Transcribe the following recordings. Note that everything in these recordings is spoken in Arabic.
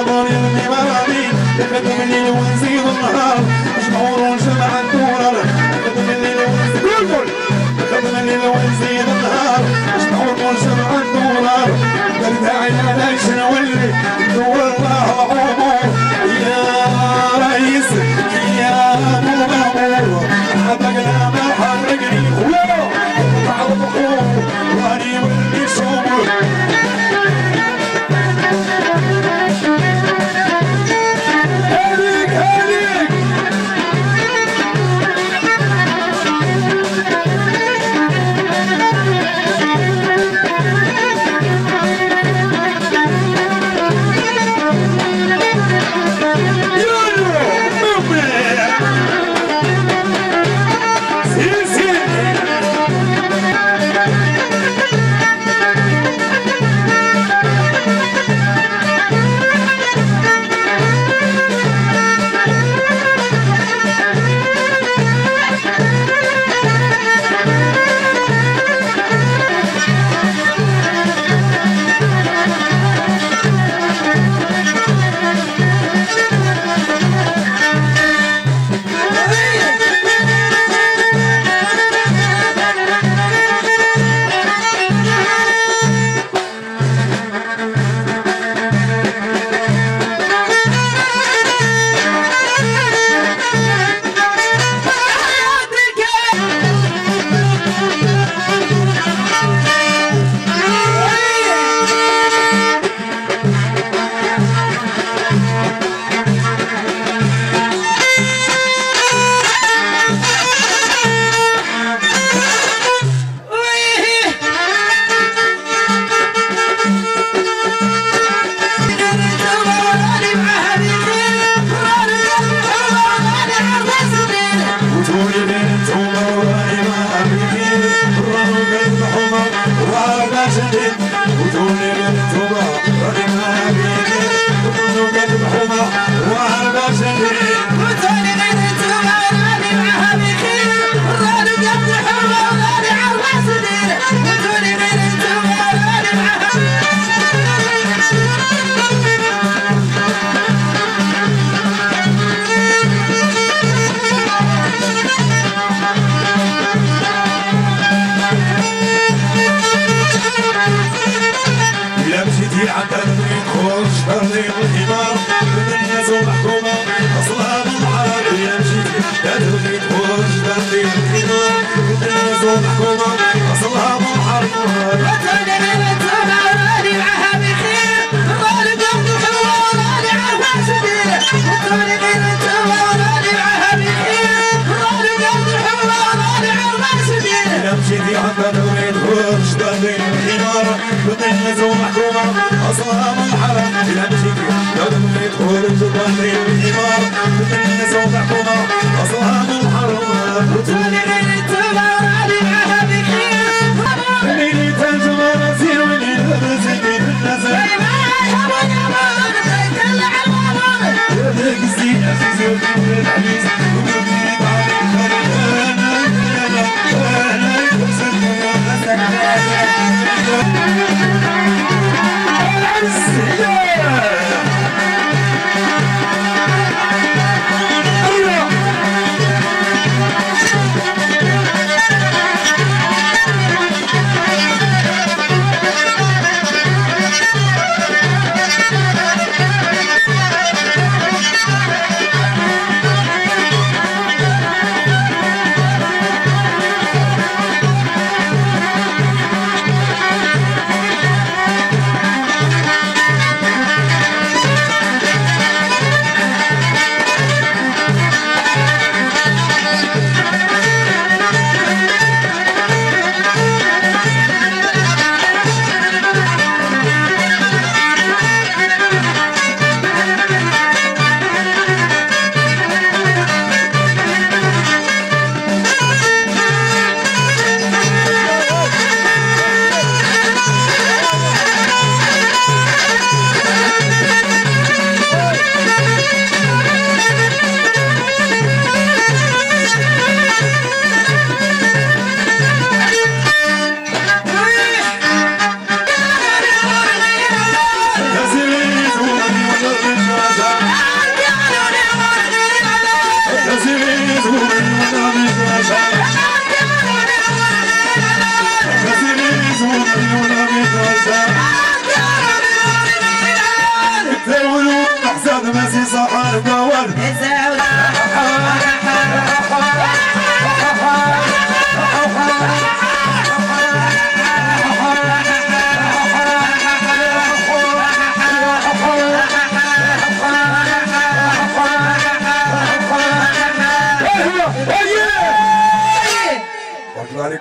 حضر يرمي مرامي يخدم الليل ونزيد النهار مجمعور ونجمع الدولار يخدم الليل يخدم الليل ونزيد النهار مجمعور ونجمع الدولار داعي علاش نولي ندور الله العمر يا رئيس يا ابو مامور حبقنا ما حرقني خويا بعض البحور واني ولي شومر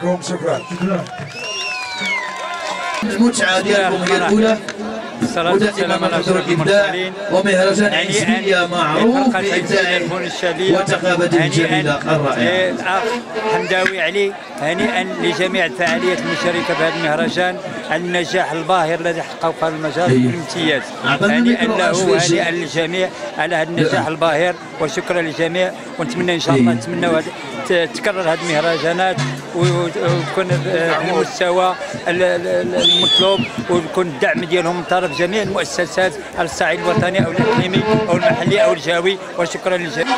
لكم. شكرا. المتعة ديالكم هي الأولى ودائما ما نحضر الإبداع ومهرجان عيسبيلية معروف بإبداعه وثقافته الجميلة الرائعة. الأخ حمداوي علي، هنيئا لجميع الفعاليات المشاركة في هذا المهرجان على النجاح الباهر الذي حققه في هذا المجال بالامتياز. هنيئا له وهنيئا للجميع على هذا النجاح الباهر، وشكرا للجميع، ونتمنى إن شاء الله تكرر هذه المهرجانات ويكون بالمستوى المطلوب، ويكون الدعم ديالهم من طرف جميع المؤسسات على الصعيد الوطني او الاقليمي او المحلي او الجهوي، وشكرا للجميع.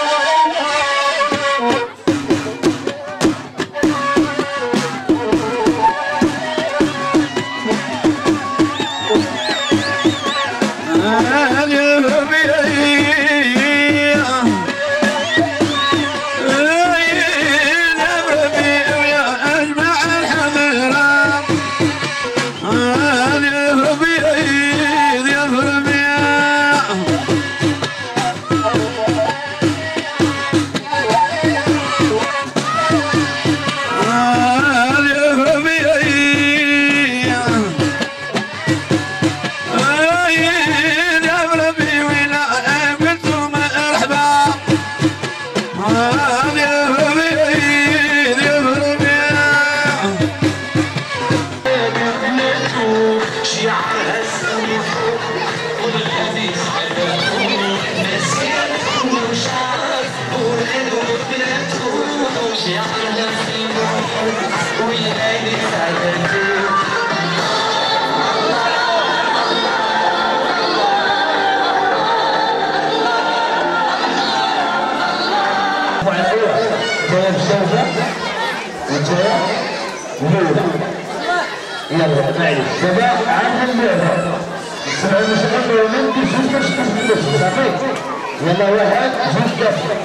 يلا معليش دابا عاد اللعبه سمعوا الموسيقى ومن ديش صافي. يلا واحد جوج ثلاثه.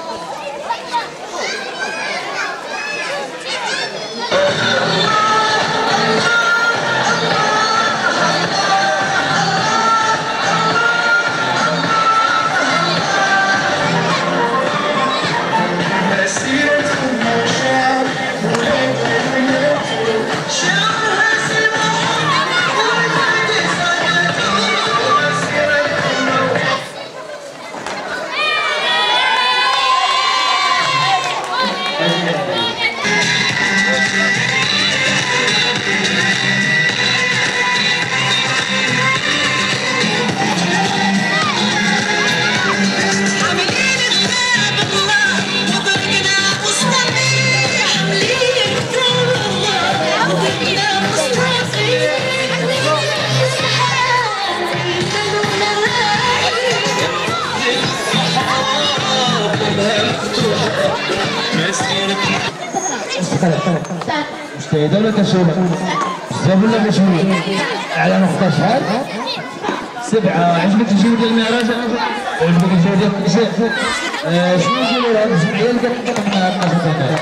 مجتهدة ولا كسولة؟ بزاف ولا كسولة؟ على نقطة شحال؟ 7. عجبك الجو ديال المهرجان؟ عجبك الجو ديال التنسيق؟ شنو نقولوا لهاد الجمعية اللي كتنطق من هاد النشاطات؟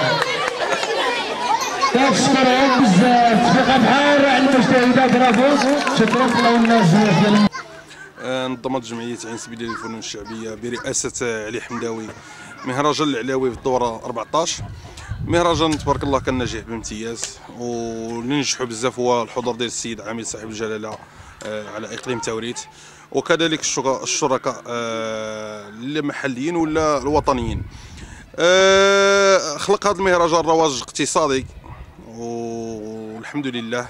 كنشكرهم بزاف، تفيقة بحال على المجتهدة، برافو، شكرا الله الناس ديال. نظمت جمعية عيسبيلية للفنون الشعبية برئاسة علي حمداوي مهرجان العلاوي في الدورة 14. مهرجان تبارك الله كان ناجح بامتياز، واللي نجحوا بزاف هو الحضور ديال السيد عامل صاحب الجلاله على اقليم توريت، وكذلك الشركاء المحليين ولا الوطنيين. خلق هذا المهرجان رواج اقتصادي والحمد لله.